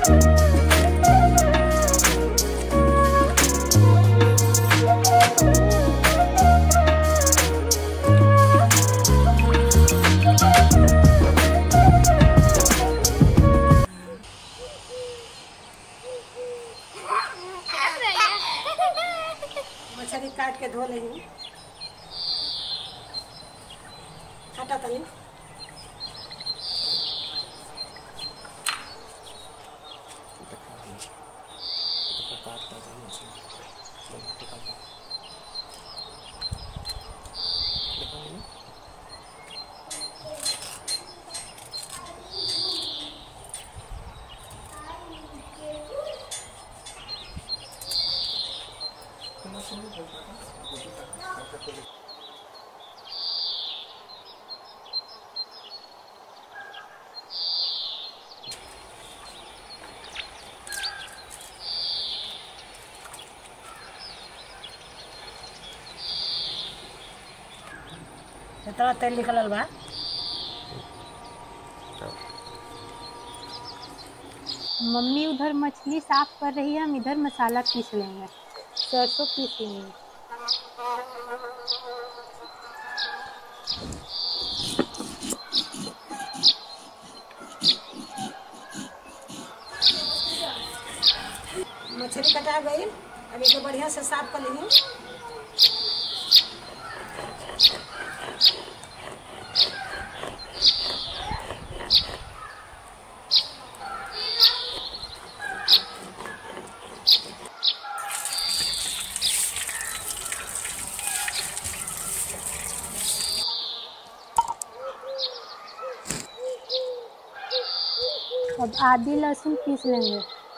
मछली काट के धो लेंगे। हटा तनी इतना तेल निकलल बा। मम्मी उधर मछली साफ कर रही है, हम इधर मसाला पीस लेंगे, सरसों पीस लेंगे। मछली कटा गई, अब इसे बढ़िया से साफ कर लेंगे। अब आदि लहसुन पीस लेंगे।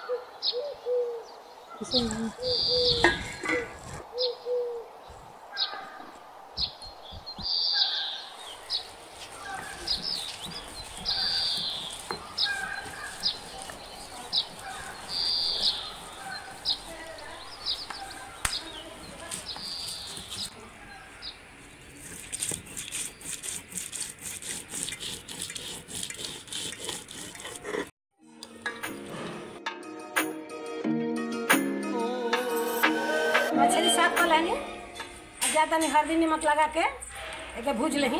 मछली साफ कर लेंगे। ज़्यादा नहीं, हल्दी नमक लगा के एक भूज लेंगे।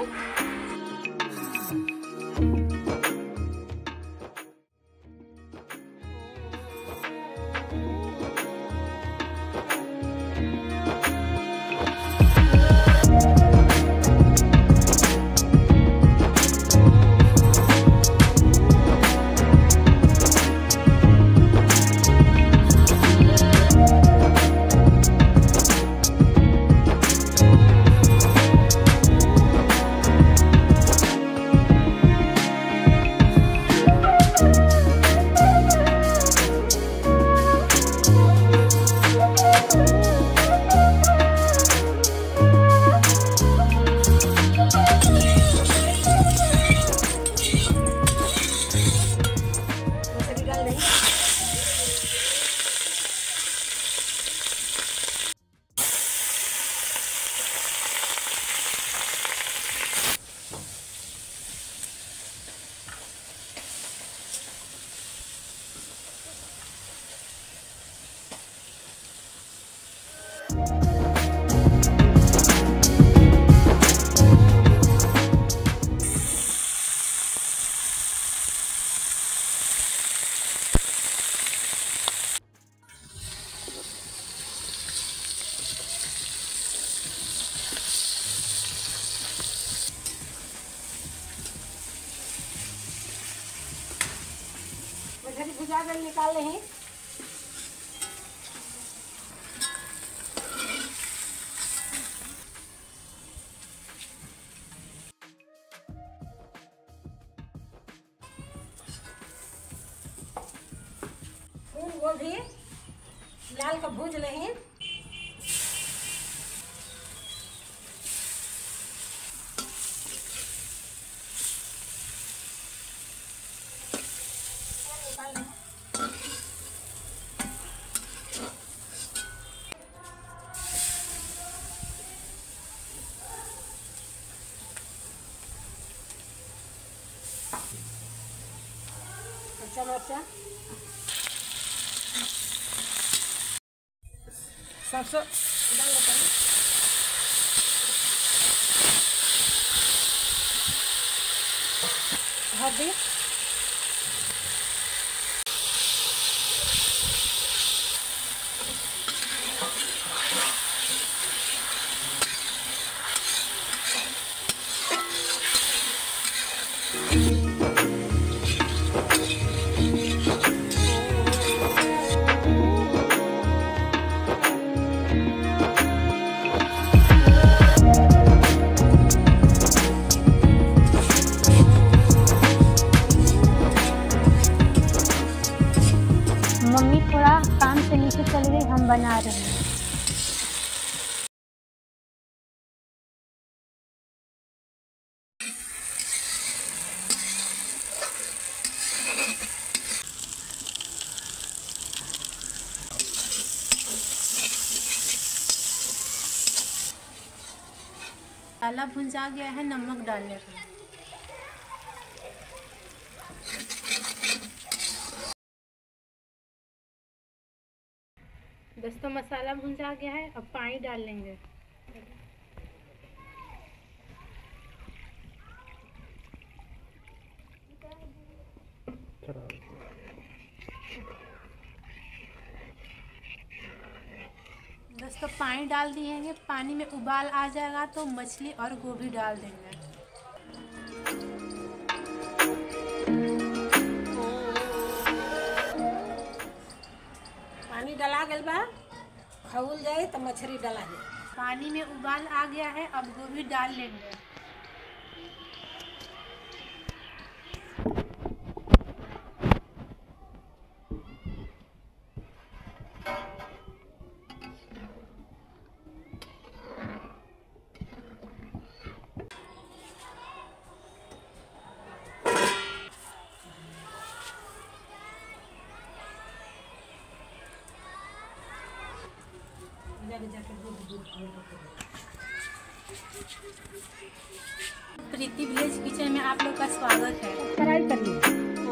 मछली भुजा कर निकाल लें। फूल गोभी लाल का भूज लें। कच्चा मिर्चा सरसों डाल लेते हैं। हल्दी, मम्मी थोड़ा काम से नीचे चली गई, हम बना रहे हैं। मसाला भुंजा गया है, नमक डाल लेते हैं। दोस्तों मसाला भुंजा गया है, अब पानी डाल लेंगे। दोस्तों पानी डाल दिए हैं, पानी में उबाल आ जाएगा तो मछली और गोभी डाल देंगे। पानी डला गया बा, खौल जाए तो मछली डला जाए। पानी में उबाल आ गया है, अब गोभी डाल लेंगे। प्रीति विलेज किचन में आप लोग का स्वागत है। सब्सक्राइब करिए।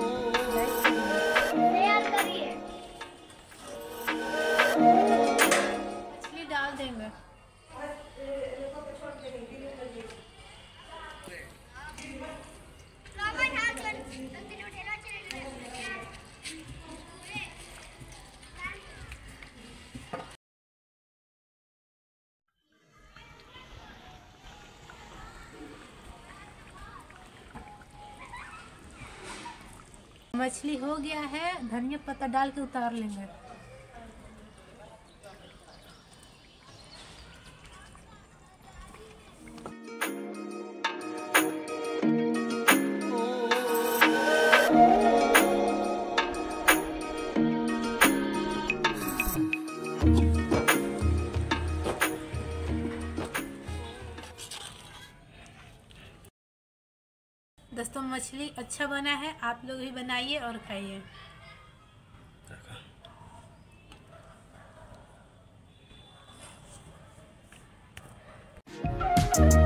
मछली डाल देंगे। मछली हो गया है, धनिया पत्ता डाल के उतार लेंगे। दोस्तों मछली अच्छा बना है, आप लोग भी बनाइए और खाइए।